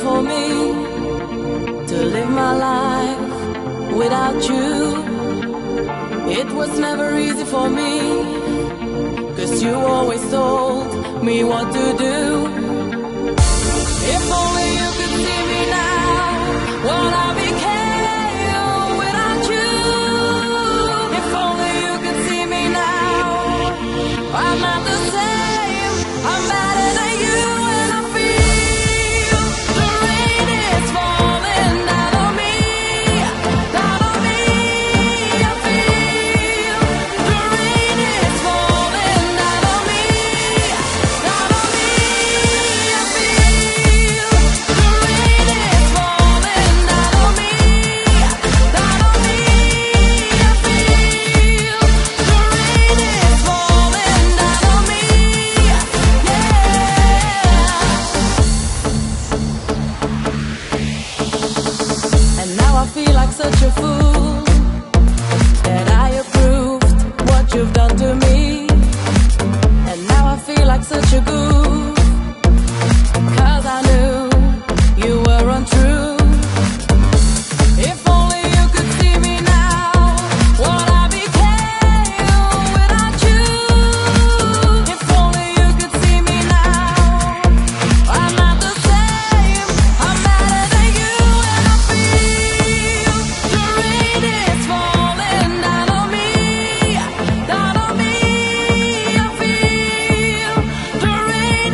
for me to live my life without you. It was never easy for me, 'cause you always told me what to do. If only you could see me now, what I became without you. If only you could see me now, I'm not the same, I'm better than you. And I feel the rain is falling down on me, down on me. I feel the rain is falling down on me, down on me. I feel the rain is falling down on me, down on me. I feel the rain is falling down on me, yeah. And now I feel like such a fool that I approved what you've done to me. And now I feel like such a goof, 'cause I knew you were untrue. If only you could see me now, what I became without you. If only you could see me now, I'm not the same, I'm better than you. And I feel the rain is falling down on me, down on me. I feel the rain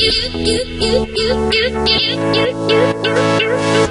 you.